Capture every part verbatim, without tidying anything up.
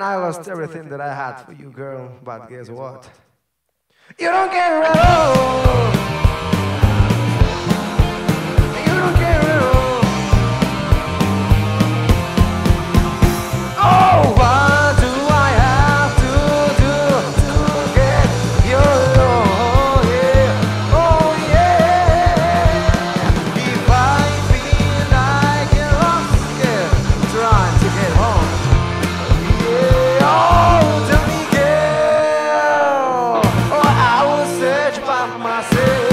I lost everything that I had for you, girl. But guess what? You don't care at all. You don't care at all. Oh, what do I have to do to get your love? Yeah. Oh, yeah. If I feel like a lost kid trying to get home. Yeah. Oh, tell me, girl. Oh, I will search by myself.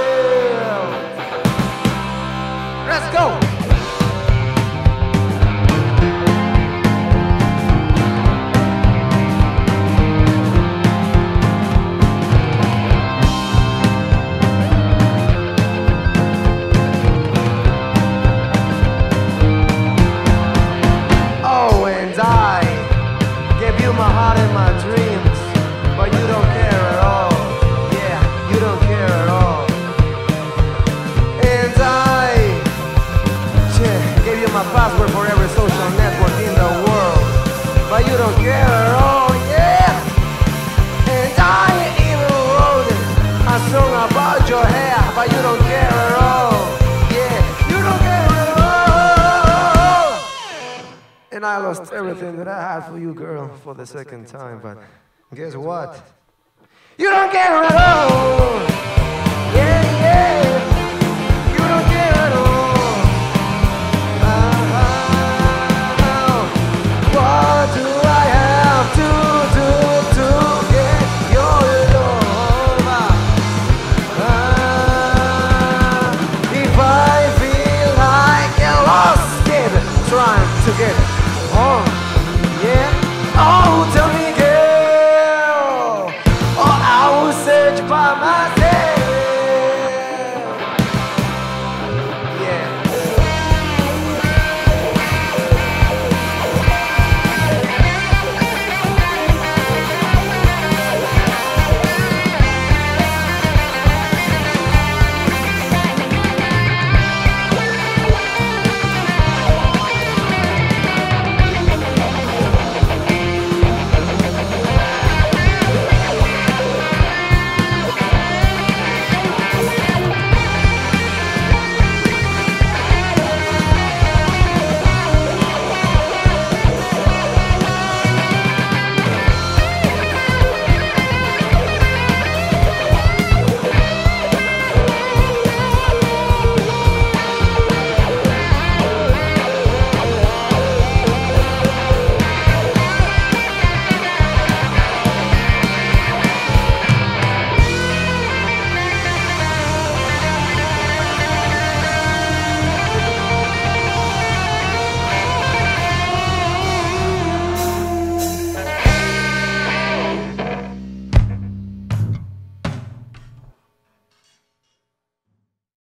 Let's go. Oh, and I gave you my heart and my dreams, but you don't care at all. Yeah, you don't care at all. And I yeah, gave you my password for every social network in the world, but you don't care at all. Yeah. And I even wrote a song about your hair, but you don't care at all. Yeah, you don't care at all. And I lost everything that I had for you, girl, for the second time. But guess what? You don't care at all. Yeah, yeah. You don't care at all. Uh-huh. What do I have to do to get your love? Uh, if I feel like a lost kid trying to get home.